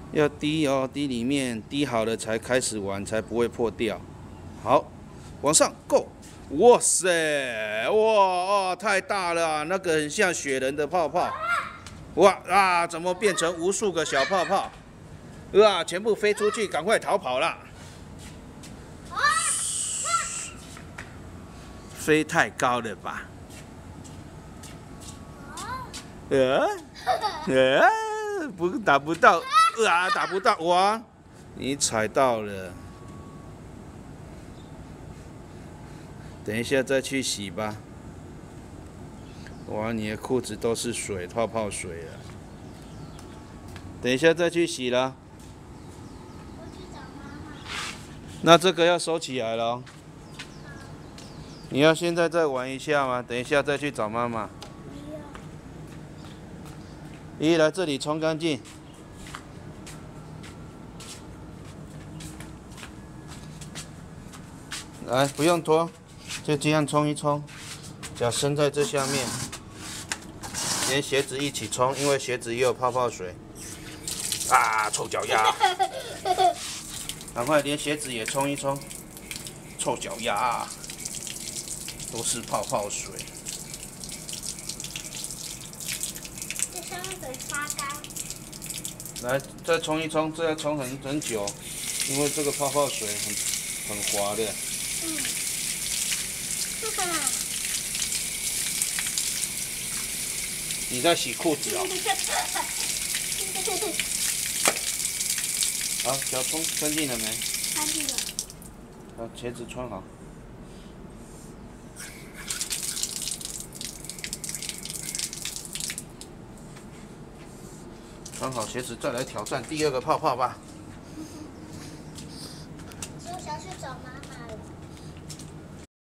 要滴哦，滴里面滴好了才开始玩，才不会破掉。好，往上 ，Go！ 哇塞，哇哦，太大了啊，那个很像雪人的泡泡。哇啊，怎么变成无数个小泡泡？哇，全部飞出去，赶快逃跑啦！飞太高了吧？不打不到，打不到，哇！你踩到了，等一下再去洗吧。哇，你的裤子都是水，泡泡水了。等一下再去洗了。 我去找妈妈。 那这个要收起来了。你要现在再玩一下吗？等一下再去找妈妈。咦，来这里冲干净。来，不用拖，就这样冲一冲，脚伸在这下面，连鞋子一起冲，因为鞋子也有泡泡水。啊，臭脚丫！赶快连鞋子也冲一冲，臭脚丫，都是泡泡水。 这上面得擦干。 来，再冲一冲，这要冲很久，因为这个泡泡水很滑的。你在洗裤子哦？好，脚冲干净了没？ 干净了。 好，鞋子穿好。穿好鞋子，再来挑战第二个泡泡吧。 我想去找妈妈了。